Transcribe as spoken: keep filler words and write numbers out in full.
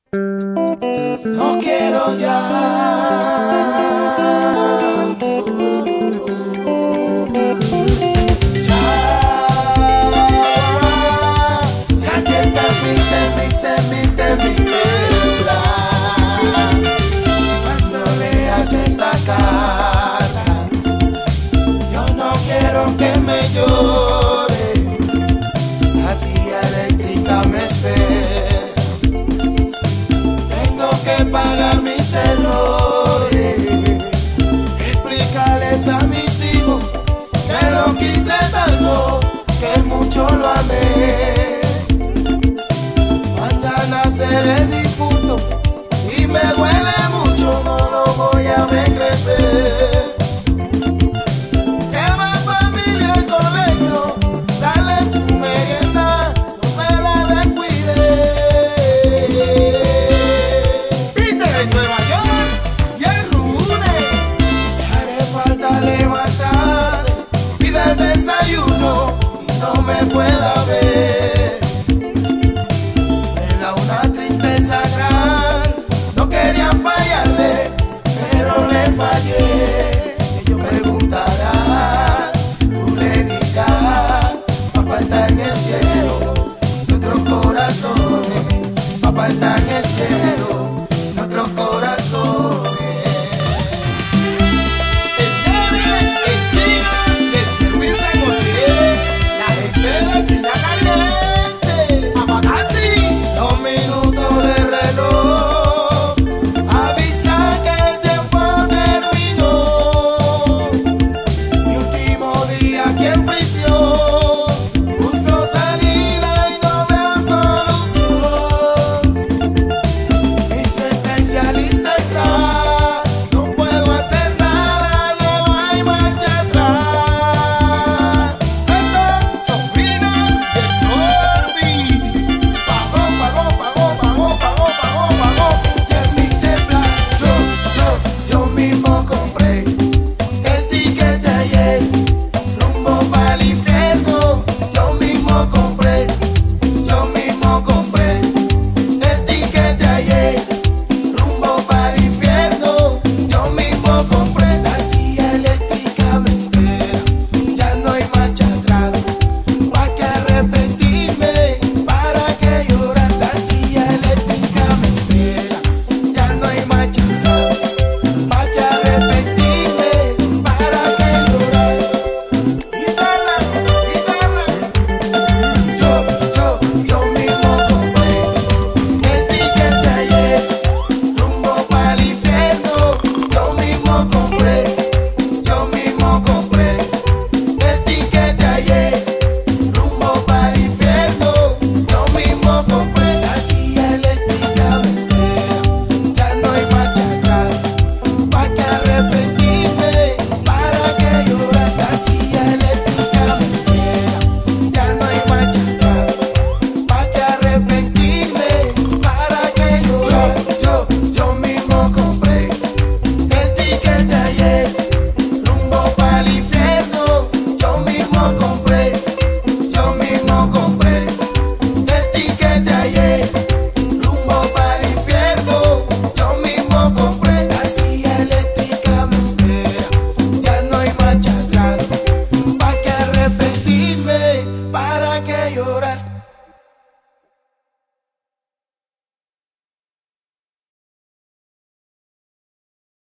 No quiero ya. Ya, ya que te viste, viste, viste, viste cuando leas esta carta. Yo no quiero que me llore, así eléctrica me espera. Tengo que pagar mis errores, explicarles a mis hijos que lo quise tanto, que mucho lo amé. Mañana seré difunto y me duele mucho, no lo voy a ver crecer. Lleva familia al colegio, dale su merienda, no me la descuide. Peter en Nueva York y el lunes le haré falta levantarse, pide el desayuno y no me pueda ver. Me da una tristeza grande, no quería fallarle, pero le fallé. Ellos preguntarán, tú le dirás, papá está en el cielo, nuestros corazones, papá está en el cielo.